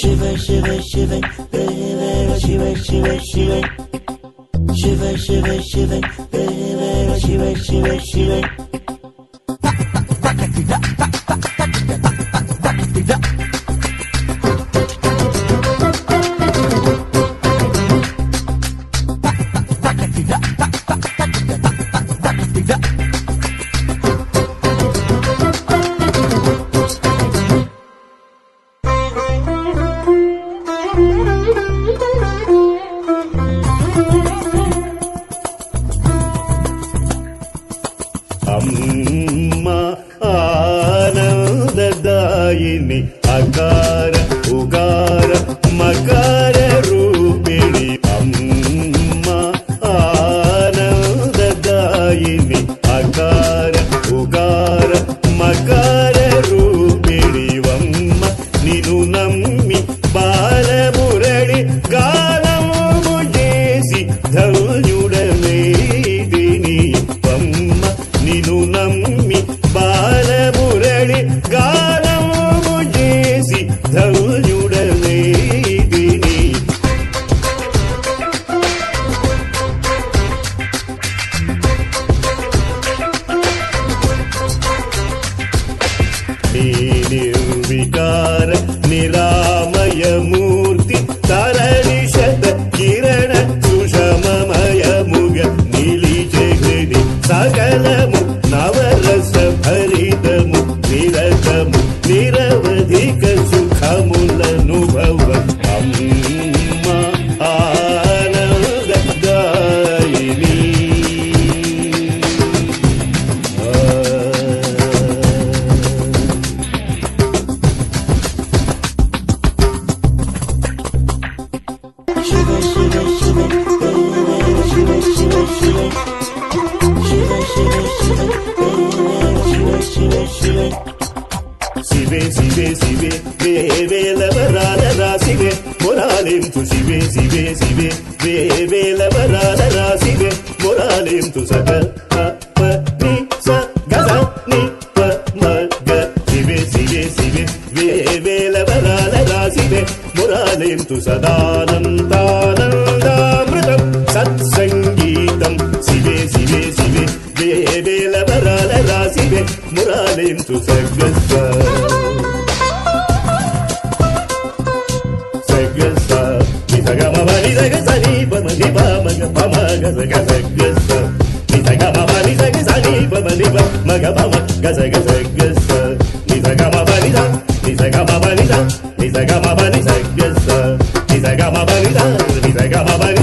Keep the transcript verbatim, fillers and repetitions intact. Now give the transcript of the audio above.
shiver, shiver, shiver, shiver, shiver, shiver, shiver, shiver, shiver, shiver, shiver, shiver, shiver. అమ్మా ఆనందదాయిని అకార ఉగార మకార రూపిణి అమ్మా ఆనందదాయిని అకార ఉగార మకార రూపిణి వమ్మ నిను నమ్మి బాలమురళి గానము చేసి ధన్యుడవేదిని వమ్మ నిను నమ్మి బాలమురళి గానము చేసి ధన్యుడవేదిని నీ నిర్వికార నిరామయ మూర్తి తరణి శత కిరణ సుషమమయముగ నిలిచే హృది సకలము నవరస భరితము నిరతము నిరవధిక సుఖములనుభవ అమ్మా ఆనందదాయిని Shiver, shiver, shiver, shiver, shiver, shiver, shiver, shiver, shiver, shiver, shiver, shiver. శివే శివే శివే వేవేలవరాల రాశివే మొరాలింతు శివే శివే శివే వేవేలవరాల రాశివే మొరాలింతు సగ ప ని స గ ని ప మ గ శివే శివే శివే వేవేలవరాల రాశివే మొరాలింతు సదానందానందామృతం సత్సంగీతం శివే శివే శివే వేవేలవరాల రాశివే మొరాలింతు సగస్వ సగస్వ నిసగమని సగసని పమని పమగ పమగ సగసగస్వ నిసగమని సగసని పమని పమగ పమ గసగ సగస్వ నిసగమని నిసగమని నిసగమని సగస్వ నిసగమని నిసగమని